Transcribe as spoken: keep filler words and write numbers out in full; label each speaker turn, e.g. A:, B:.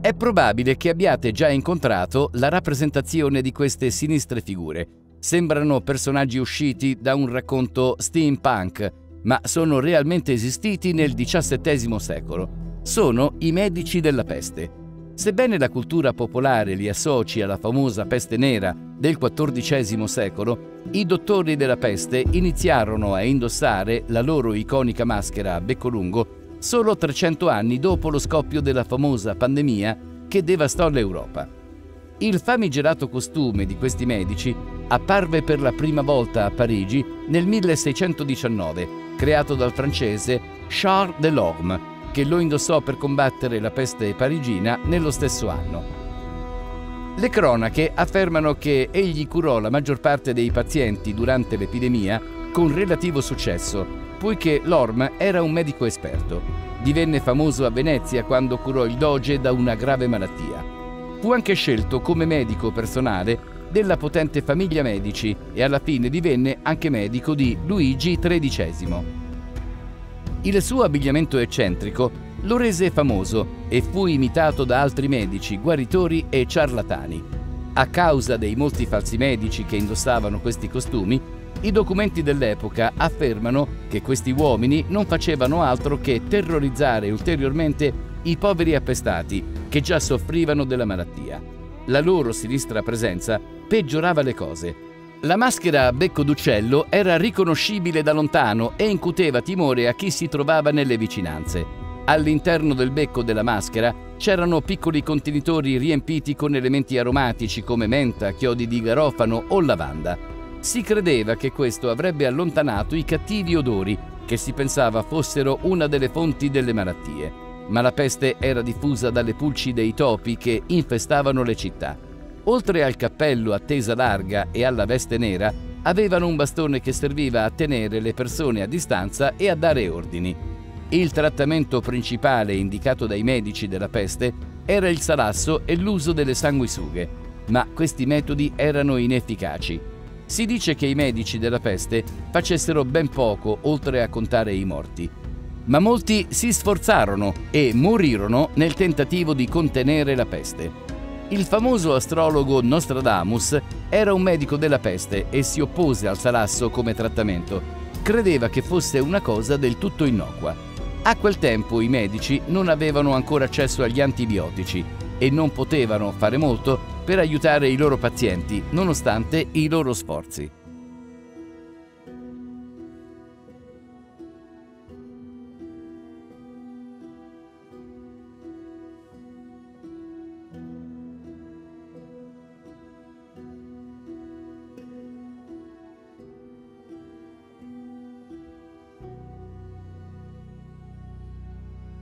A: È probabile che abbiate già incontrato la rappresentazione di queste sinistre figure. Sembrano personaggi usciti da un racconto steampunk, ma sono realmente esistiti nel diciassettesimo secolo. Sono i medici della peste. Sebbene la cultura popolare li associ alla famosa peste nera del quattordicesimo secolo, i dottori della peste iniziarono a indossare la loro iconica maschera a becco lungo solo trecento anni dopo lo scoppio della famosa pandemia che devastò l'Europa. Il famigerato costume di questi medici apparve per la prima volta a Parigi nel milleseicentodiciannove, creato dal francese Charles Delorme, che lo indossò per combattere la peste parigina nello stesso anno. Le cronache affermano che egli curò la maggior parte dei pazienti durante l'epidemia con relativo successo, poiché Lorme era un medico esperto. Divenne famoso a Venezia quando curò il doge da una grave malattia. Fu anche scelto come medico personale della potente famiglia Medici e alla fine divenne anche medico di Luigi tredicesimo. Il suo abbigliamento eccentrico lo rese famoso e fu imitato da altri medici, guaritori e ciarlatani. A causa dei molti falsi medici che indossavano questi costumi, i documenti dell'epoca affermano che questi uomini non facevano altro che terrorizzare ulteriormente i poveri appestati che già soffrivano della malattia. La loro sinistra presenza peggiorava le cose. La maschera a becco d'uccello era riconoscibile da lontano e incuteva timore a chi si trovava nelle vicinanze. All'interno del becco della maschera c'erano piccoli contenitori riempiti con elementi aromatici come menta, chiodi di garofano o lavanda. Si credeva che questo avrebbe allontanato i cattivi odori, che si pensava fossero una delle fonti delle malattie. Ma la peste era diffusa dalle pulci dei topi che infestavano le città. Oltre al cappello a tesa larga e alla veste nera, avevano un bastone che serviva a tenere le persone a distanza e a dare ordini. Il trattamento principale indicato dai medici della peste era il salasso e l'uso delle sanguisughe, ma questi metodi erano inefficaci. Si dice che i medici della peste facessero ben poco oltre a contare i morti. Ma molti si sforzarono e morirono nel tentativo di contenere la peste. Il famoso astrologo Nostradamus era un medico della peste e si oppose al salasso come trattamento. Credeva che fosse una cosa del tutto innocua. A quel tempo i medici non avevano ancora accesso agli antibiotici e non potevano fare molto per aiutare i loro pazienti, nonostante i loro sforzi.